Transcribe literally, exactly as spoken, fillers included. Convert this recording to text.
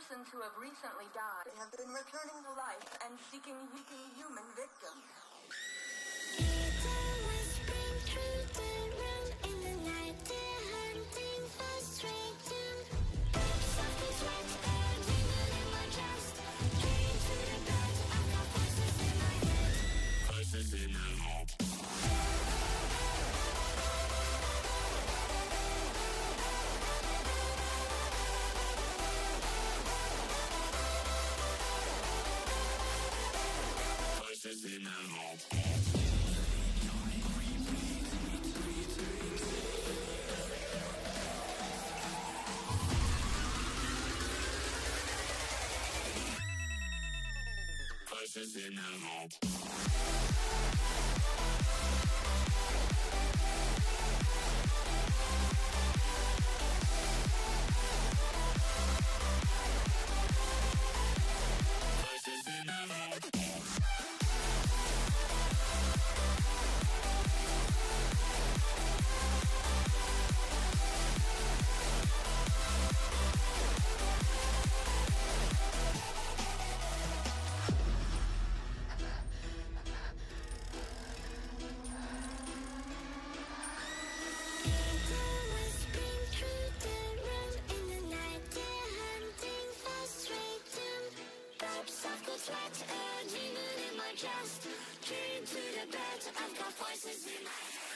persons who have recently died have been returning to life and seeking seeking human victims. Voices in the head. Voices in the head. Just dream to the bed. I've got voices in my head.